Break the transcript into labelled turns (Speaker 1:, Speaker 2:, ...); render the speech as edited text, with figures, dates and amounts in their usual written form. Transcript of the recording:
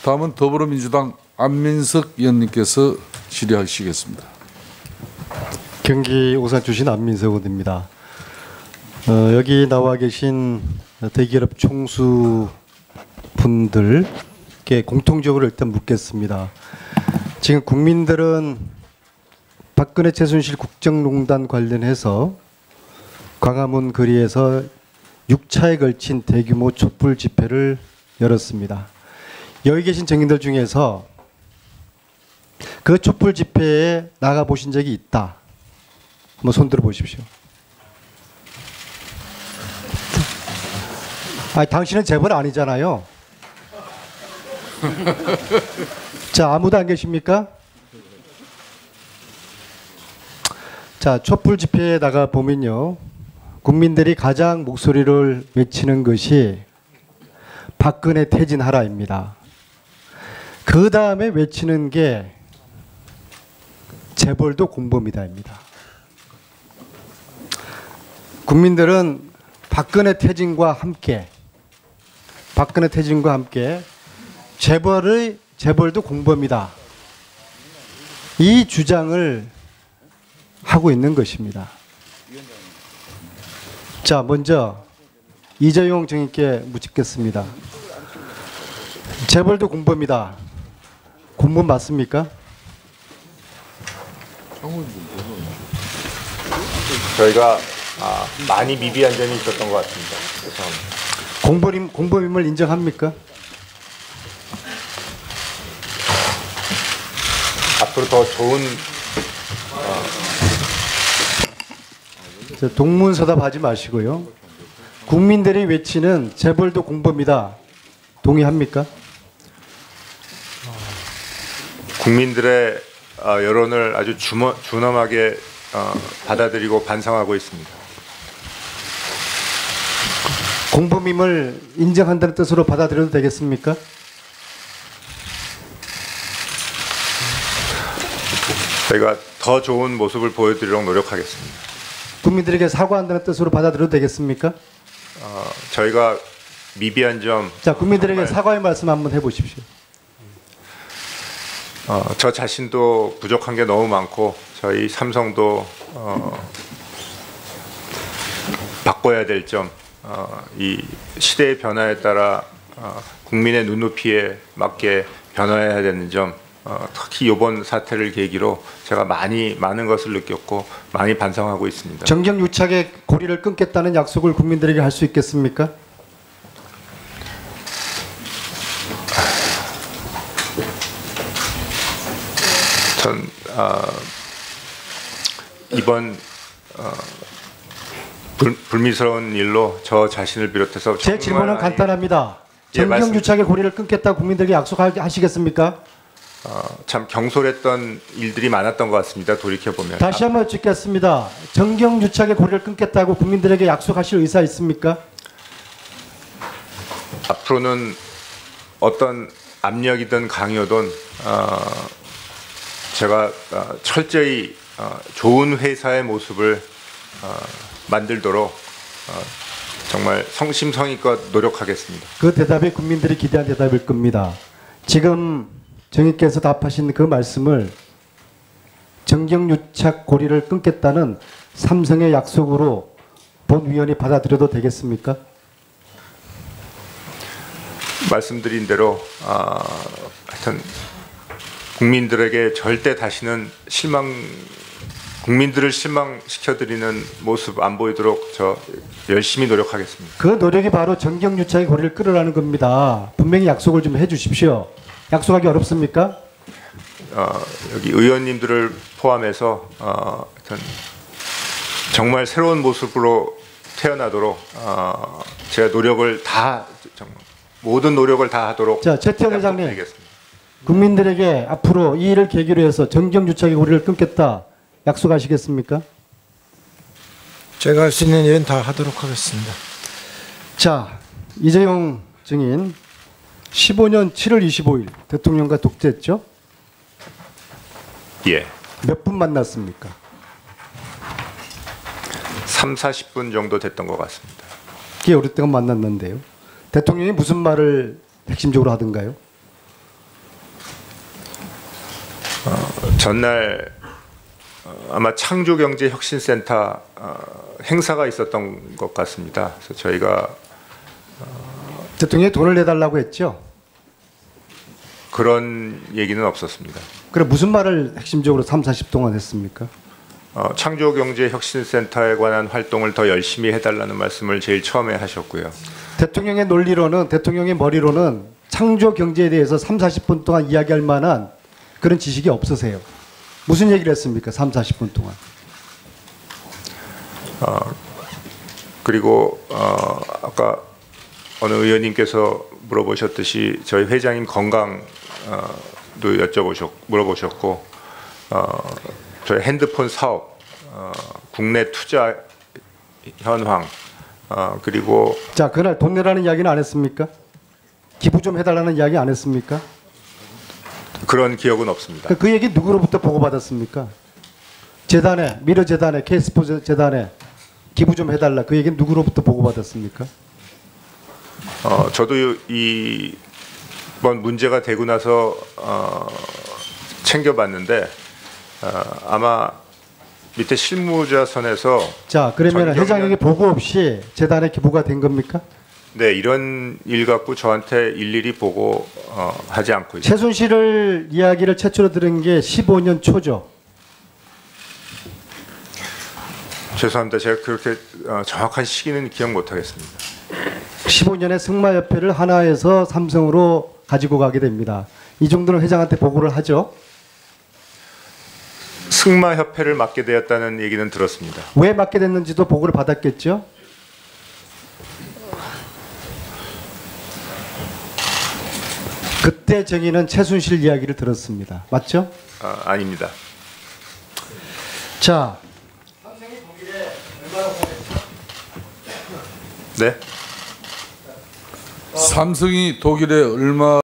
Speaker 1: 다음은 더불어민주당 안민석 의원님께서 질의하시겠습니다.
Speaker 2: 경기 오산 출신 안민석 의원입니다. 여기 나와 계신 대기업 총수분들께 공통적으로 일단 묻겠습니다. 지금 국민들은 박근혜 최순실 국정농단 관련해서 광화문 거리에서 6차에 걸친 대규모 촛불 집회를 열었습니다. 여기 계신 정인들 중에서 그 촛불 집회에 나가 보신 적이 있다. 한번 손 들어 보십시오. 아니, 당신은 재벌 아니잖아요. 자, 아무도 안 계십니까? 자, 촛불 집회에 나가 보면요, 국민들이 가장 목소리를 외치는 것이 박근혜 퇴진하라입니다. 그 다음에 외치는 게 재벌도 공범이다입니다. 국민들은 박근혜 퇴진과 함께 재벌도 공범이다, 이 주장을 하고 있는 것입니다. 자, 먼저 이재용 정의께 묻겠습니다. 재벌도 공범이다, 공범 맞습니까?
Speaker 3: 저희가 많이 미비한 점이 있었던 것 같습니다. 죄송합니다.
Speaker 2: 공범임을 인정합니까?
Speaker 3: 앞으로 더 좋은
Speaker 2: 동문서답하지 마시고요. 국민들이 외치는 재벌도 공범이다, 동의합니까?
Speaker 3: 국민들의 여론을 아주 준엄하게 받아들이고 반성하고 있습니다.
Speaker 2: 공범임을 인정한다는 뜻으로 받아들여도 되겠습니까?
Speaker 3: 저희가 더 좋은 모습을 보여드리도록 노력하겠습니다.
Speaker 2: 국민들에게 사과한다는 뜻으로 받아들여도 되겠습니까?
Speaker 3: 저희가 미비한 점,
Speaker 2: 자, 국민들에게 사과의 말씀 한번 해보십시오.
Speaker 3: 저 자신도 부족한 게 너무 많고 저희 삼성도 바꿔야 될 점, 이 시대의 변화에 따라 국민의 눈높이에 맞게 변화해야 되는 점, 특히 이번 사태를 계기로 제가 많은 것을 느꼈고 많이 반성하고 있습니다.
Speaker 2: 정경유착의 고리를 끊겠다는 약속을 국민들에게 할 수 있겠습니까?
Speaker 3: 전 이번 불미스러운 일로 저 자신을 비롯해서
Speaker 2: 제 질문은 간단합니다.
Speaker 3: 예,
Speaker 2: 정경유착의 고리를 끊겠다 국민들에게 약속하시겠습니까?
Speaker 3: 참 경솔했던 일들이 많았던 것 같습니다. 돌이켜보면.
Speaker 2: 다시 한번 여쭙겠습니다. 정경유착의 고리를 끊겠다고 국민들에게 약속하실 의사 있습니까?
Speaker 3: 앞으로는 어떤 압력이든 강요든 제가 철저히 좋은 회사의 모습을 만들도록 정말 성심성의껏 노력하겠습니다.
Speaker 2: 그 대답이 국민들이 기대한 대답일 겁니다. 지금 정의께서 답하신 그 말씀을 정경유착 고리를 끊겠다는 삼성의 약속으로 본위원이 받아들여도 되겠습니까?
Speaker 3: 말씀드린 대로 하여튼 국민들에게 절대 다시는 국민들을 실망시켜드리는 모습 안 보이도록 저 열심히 노력하겠습니다.
Speaker 2: 그 노력이 바로 정경유착의 고리를 끊으라는 겁니다. 분명히 약속을 좀 해주십시오. 약속하기 어렵습니까?
Speaker 3: 여기 의원님들을 포함해서 하여튼 정말 새로운 모습으로 태어나도록 제가 모든 노력을 다 하도록.
Speaker 2: 자, 최태원 회장님, 국민들에게 앞으로 이 일을 계기로 해서 정경유착의 고리를 끊겠다 약속하시겠습니까?
Speaker 4: 제가 할 수 있는 일은 다 하도록 하겠습니다.
Speaker 2: 자, 이재용 증인 15년 7월 25일 대통령과 독재했죠?
Speaker 3: 예.
Speaker 2: 몇 분 만났습니까?
Speaker 3: 30-40분 정도 됐던 것 같습니다.
Speaker 2: 꽤 오랫동안 만났는데요. 대통령이 무슨 말을 핵심적으로 하던가요?
Speaker 3: 전날 아마 창조경제혁신센터 행사가 있었던 것 같습니다. 그래서 저희가
Speaker 2: 대통령이 돈을 내달라고 했죠.
Speaker 3: 그런 얘기는 없었습니다.
Speaker 2: 그래 무슨 말을 핵심적으로 3, 40 동안 했습니까?
Speaker 3: 창조경제혁신센터에 관한 활동을 더 열심히 해달라는 말씀을 제일 처음에 하셨고요.
Speaker 2: 대통령의 논리로는 대통령의 머리로는 창조 경제에 대해서 3, 40분 동안 이야기할 만한 그런 지식이 없으세요. 무슨 얘기를 했습니까? 3, 40분 동안.
Speaker 3: 그리고 아까 어느 의원님께서 물어보셨듯이 저희 회장님 건강도 물어보셨고 저희 핸드폰 사업, 국내 투자 현황, 그리고
Speaker 2: 자, 그날 돈 내라는 이야기는 안 했습니까? 기부 좀 해달라는 이야기 안 했습니까?
Speaker 3: 그런 기억은 없습니다.
Speaker 2: 그 얘기 누구로부터 보고받았습니까? 재단에, 미르재단에, K스포츠 재단에 기부 좀 해달라. 그 얘기는 누구로부터 보고받았습니까?
Speaker 3: 저도 이번 문제가 되고 나서 챙겨봤는데 아마 밑에 실무자선에서
Speaker 2: 자, 그러면 회장에게 보고 없이 재단에 기부가 된 겁니까?
Speaker 3: 네, 이런 일 갖고 저한테 일일이 보고 하지 않고 있습니다.
Speaker 2: 최순실을 이야기를 최초로 들은 게 15년 초죠.
Speaker 3: 죄송합니다. 제가 그렇게 정확한 시기는 기억 못하겠습니다.
Speaker 2: 15년에 승마협회를 하나에서 삼성으로 가지고 가게 됩니다. 이 정도는 회장한테 보고를 하죠.
Speaker 3: 승마협회를 맡게 되었다는 얘기는 들었습니다.
Speaker 2: 왜 맡게 됐는지도 보고를 받았겠죠. 그때 정의는 최순실 이야기를 들었습니다. 맞죠?
Speaker 3: 아닙니다.
Speaker 2: 자,
Speaker 3: 네?
Speaker 1: 삼성이 독일에 얼마